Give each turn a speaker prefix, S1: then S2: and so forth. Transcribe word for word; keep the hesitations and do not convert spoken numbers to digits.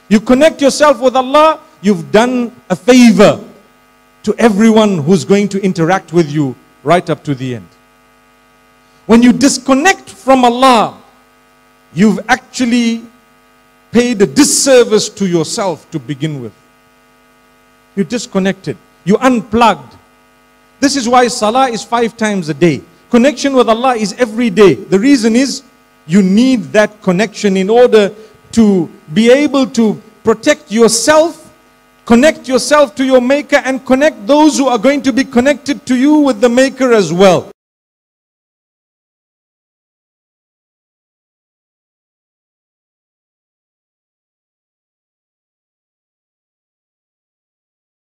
S1: You connect yourself with Allah, you've done a favor to everyone who's going to interact with you right up to the end. When you disconnect from Allah, you've actually paid a disservice to yourself to begin with. You disconnected. You unplugged. This is why salah is five times a day. Connection with Allah is every day. The reason is you need that connection in order to be able to protect yourself, connect yourself to your Maker, and connect those who are going to be connected to you with the Maker as well.